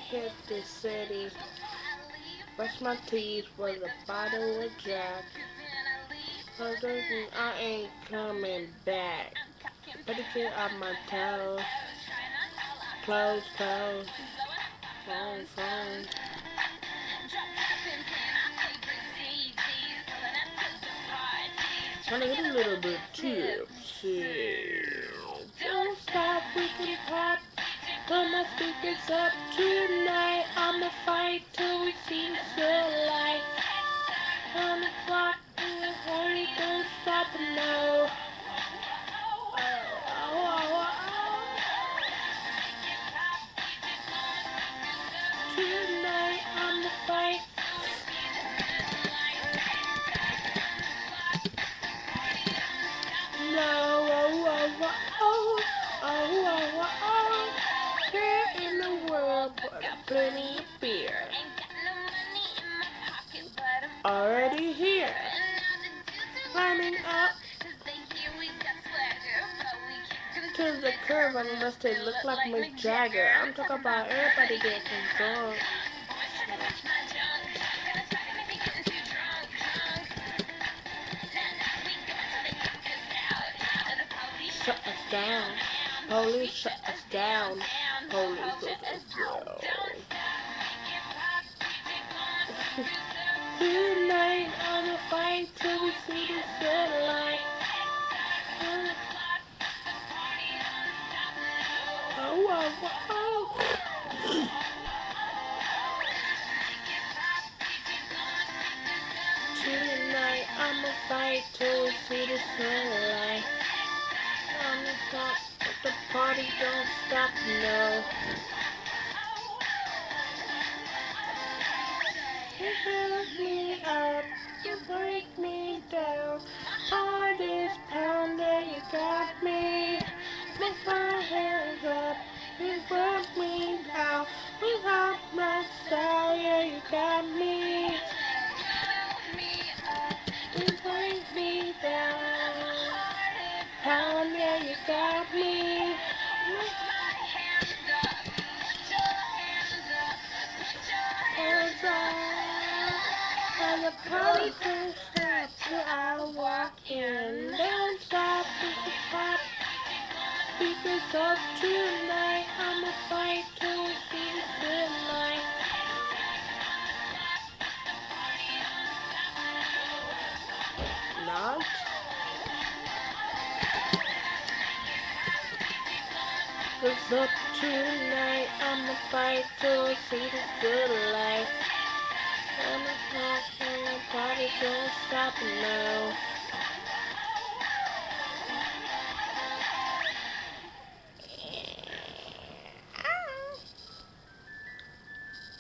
hit the city, brush my teeth with a bottle of Jack. I ain't coming back. Pedicure on my toes, close, close, phone, phone. Trying to get a little bit tipsy. Don't stop, we can pop. Put my speakers up tonight. I'ma fight till we see the sunlight. On the clock, in the hurry, don't stop and no. Oh, oh, oh, oh. Tonight, I'ma fight. No, oh, oh, oh, oh, oh, oh. Here in the world, but plenty of beer. Already here. Climbing up to the curve unless they look like Mick Jagger. I'm talking about everybody getting drunk. Shut us down. Police shut us down. Police shut us down. Tonight I'ma fight till we see the sunlight. Oh, oh, oh. Tonight I'ma fight till we see the sunlight. I'ma stop, but the party don't stop, no. You build me up, you break me down. Heart is pounding, you got me. Make my hands up, you work me down. Without my style, yeah, you got me. You break me down. Pound, yeah, you got me. Hands up, and the party don't stop till I walk in. Don't stop, it's the pop. Speakers up tonight. I'ma fight till we see the sunlight. Not. It's up tonight. I'ma fight till we see the sunlight. I'ma talk and the party don't stop now.